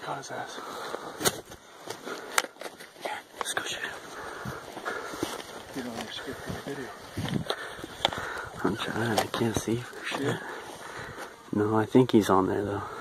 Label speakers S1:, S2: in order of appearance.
S1: got his ass. Yeah, let's go shoot him. You don't want to skip the video.
S2: I'm trying, I can't see for shit. No, I think he's on there though.